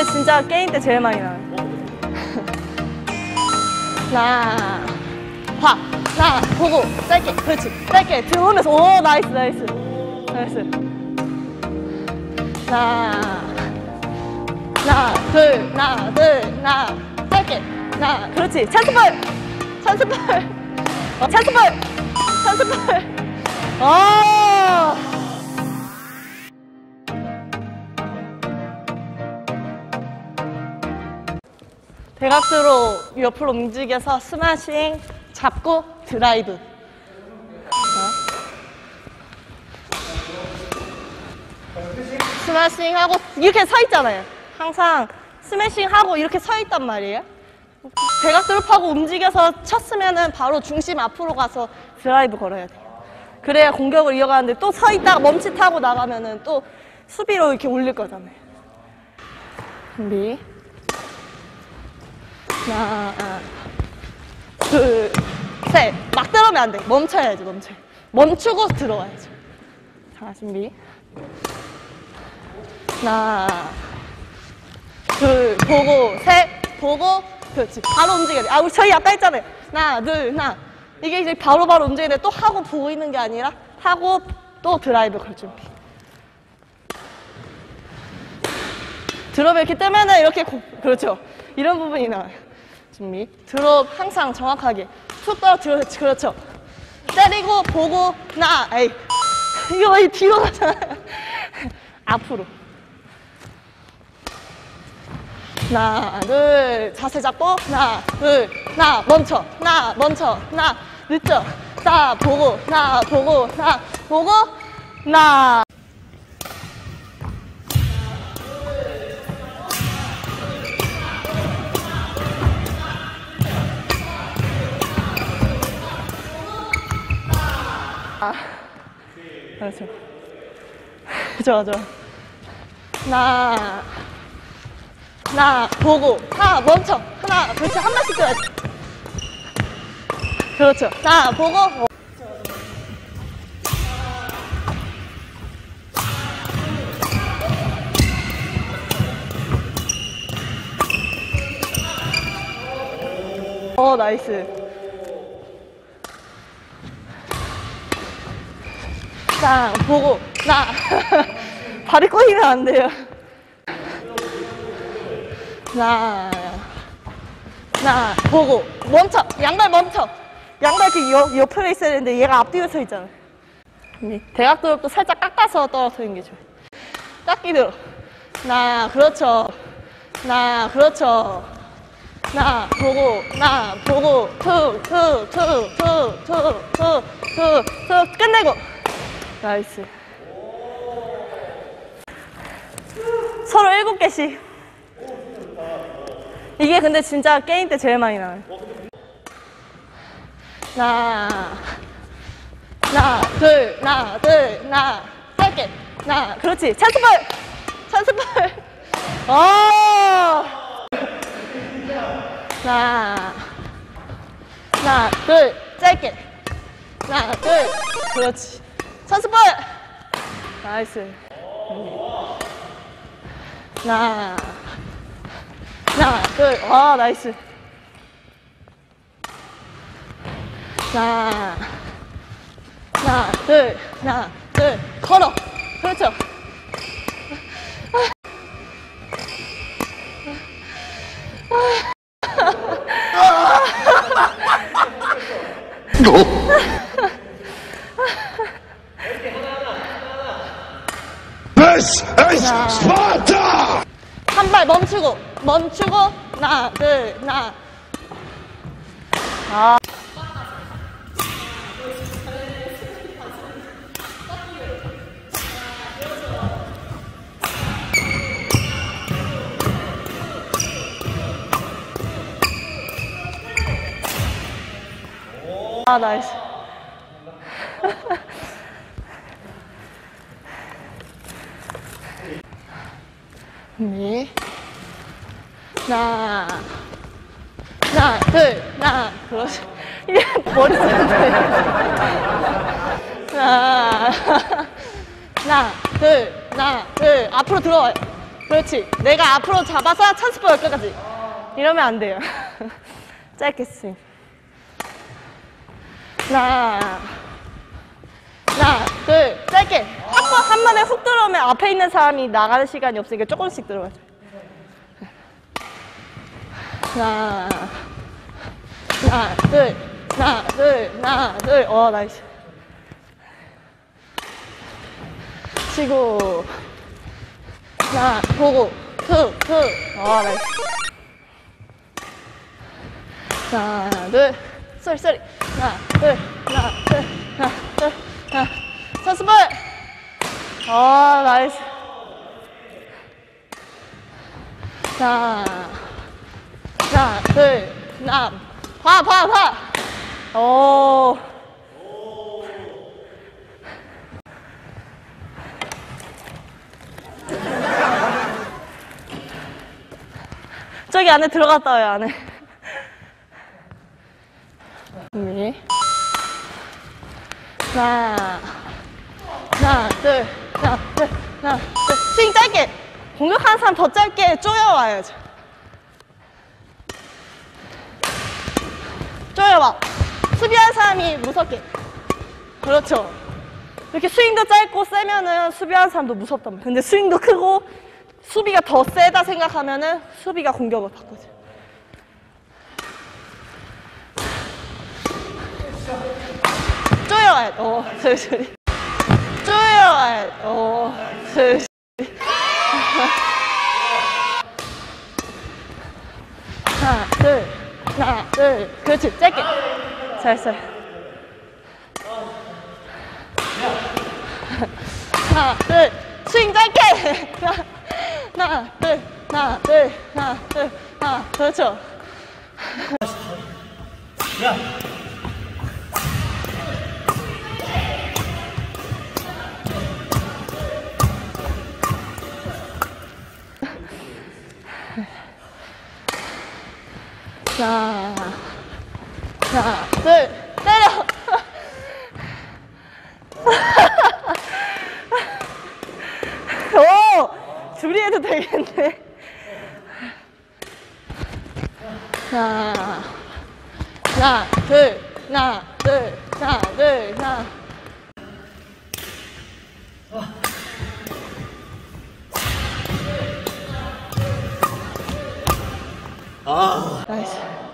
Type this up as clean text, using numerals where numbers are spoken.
진짜 게임 때 제일 많이 나와요. 나 봐, 나 보고 짧게, 그렇지, 짧게 들어오면서 오 나이스 나이스 나이스. 둘, 짧게, 그렇지, 찬스볼, 찬스볼, 찬스볼, 찬스볼. 대각도로 옆으로 움직여서 스마싱 잡고 드라이브. 스매싱 하고 이렇게 서 있잖아요. 항상 스매싱 하고 이렇게 서 있단 말이에요. 대각도로 파고 움직여서 쳤으면은 바로 중심 앞으로 가서 드라이브 걸어야 돼요. 그래야 공격을 이어가는데 또 서 있다가 멈칫하고 나가면은 또 수비로 이렇게 올릴 거잖아요. 준비. 하나, 둘, 셋. 막 들어오면 안 돼. 멈춰야지, 멈추고 들어와야죠. 자, 준비. 하나, 둘, 보고, 셋, 보고, 그렇지. 바로 움직여야 돼. 아, 우리 저희 아까 했잖아요. 하나, 둘, 하나. 이게 이제 바로바로 움직여야 돼. 또 하고 보고 있는 게 아니라 하고 또 드라이브 걸 준비. 드롭 이렇게 뜨면은 이렇게 그렇죠. 이런 부분이 나와요. 준비. 드롭 항상 정확하게 툭 떨어뜨려. 그렇죠. 때리고 보고 에이 이거 왜 뒤로 가잖아요. 앞으로. 하나, 둘, 자세 잡고, 하나, 둘, 멈춰, 늦죠? 자, 보고, 보고, 보고, 그렇죠. 좋아. 보고, 멈춰. 그렇지. 한 번씩 떠야지. 그렇죠. 보고. 나이스. 보고, 발이 꼬이면 안 돼요. 보고, 멈춰! 양발 멈춰! 양발 이렇게 옆에 있어야 되는데 얘가 앞뒤로 서 있잖아. 대각도로 또 살짝 깎아서 떨어뜨리는 게 좋아요. 깎기 들어. 그렇죠. 그렇죠. 보고, 툭, 끝내고. 나이스. 서로 7개씩. 이게 근데 진짜 게임 때 제일 많이 나와요. 둘, 짧게. 그렇지. 찬스볼! 둘, 짧게. 둘, 그렇지. 찬스볼! 나이스. 둘, 나이스. 둘, 걸어. 그렇죠. This is Sparta! 한 발 멈추고, 하나, 둘, 나이스. 준비. 하나, 둘, 그렇지. 이게 머리 쓰는데. 하나, 둘, 앞으로 들어와요. 그렇지. 내가 앞으로 잡아서 찬스볼 끝까지. 이러면 안 돼요. 짧게 스윙. 하나, 둘, 짧게. 한 번에 훅 들어오면 앞에 있는 사람이 나가는 시간이 없으니까 조금씩 들어가죠. 하나, 둘. 나이스. 치고. 보고. 툭. 나이스. 하나, 둘. 쏘리. 하나, 둘. 찬스볼! 나이스. 하나, 둘, 봐. 오. 저기 안에 들어갔다 와요, 안에. 네. 하나, 둘. 스윙 짧게. 공격하는 사람 더 짧게 쪼여와야죠. 쪼여와. 수비하는 사람이 무섭게. 그렇죠. 이렇게 스윙도 짧고 세면은 수비하는 사람도 무섭단 말이야. 근데 스윙도 크고 수비가 더 세다 생각하면은 수비가 공격을 바꾸죠. 쪼여와야 돼. 슬슬. 쪼여와야 돼. 슬슬. 하나, 둘. 그렇지. 짧게. 잘했어요. 하나, 둘. 스윙 짧게. 하나, 둘. 그렇죠. 야. 하나, 둘, 때려! 오! 둘이 해도 되겠네. 하나, 둘. 나이스.